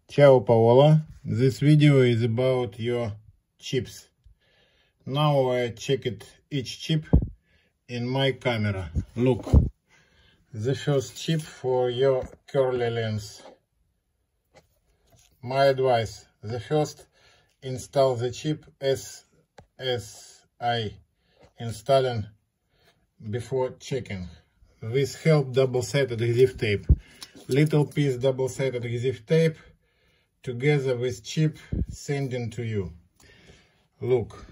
Ciao Paola, this video is about your chips. Now I checked each chip in my camera. Look, the first chip for your curly lens. My advice, the first install the chip as I installing before checking. This help double-sided adhesive tape. Little piece double-sided adhesive tape together with chip sending to you. Look,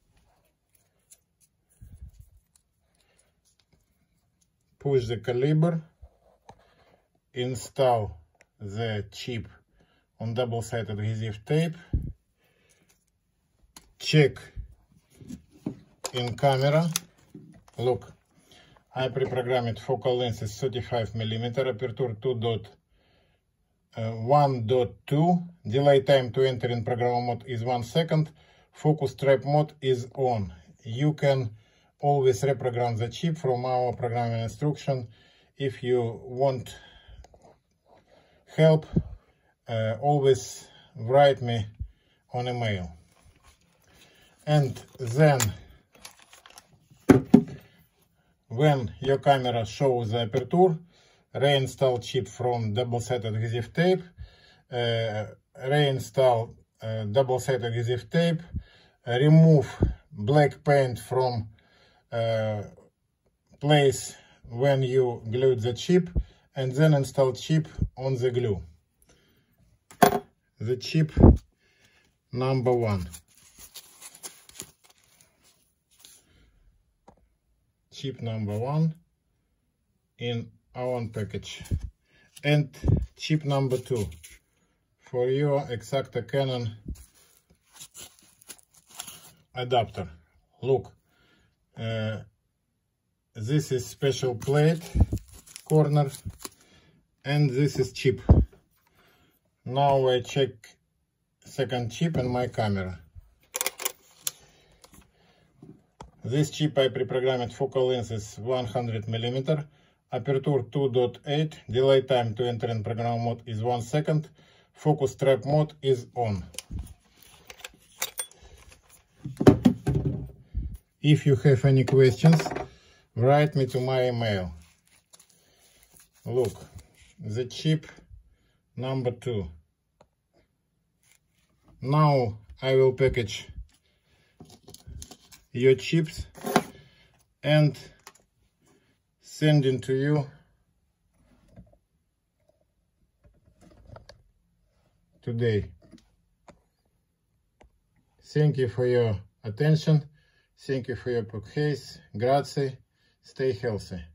push the caliber, install the chip on double-sided adhesive tape, check in camera. Look, I pre-programmed focal length is 35mm, aperture 1.2, delay time to enter in program mode is 1 second, focus trap mode is on. You can always reprogram the chip from our programming instruction. If you want help, always write me on email. And then when your camera shows the aperture, reinstall chip from double-sided adhesive tape, reinstall double-sided adhesive tape, remove black paint from place when you glued the chip, and then install chip on the glue. The chip number 1. Chip number 1 in our package, and chip number 2 for your X-Acto Canon adapter. Look, this is special plate corner, and this is chip. Now I check second chip in my camera. This chip I pre-programmed focal length is 100mm, aperture 2.8, delay time to enter in program mode is 1 second, focus trap mode is on. If you have any questions, write me to my email. Look, the chip number 2. Now I will package your chips and sending to you today. Thank you for your attention. Thank you for your purchase. Grazie. Stay healthy.